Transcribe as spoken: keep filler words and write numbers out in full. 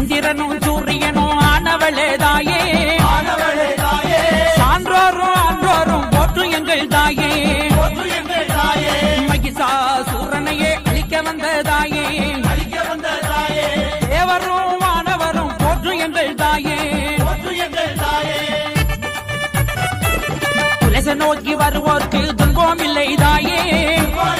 சந்திரனும் சூரியனும் ஆனவளே தாயே சான்றோரும் ஆன்றோரும் போற்று எங்கள் தாயே மகிஷாசூரனையே அழிக்க வந்த தாயே தேவரும் வானவரும் போற்று எங்கள் தாயே துளச நோக்கி வருவோர்க்கு துன்பம் இல்லை தாயே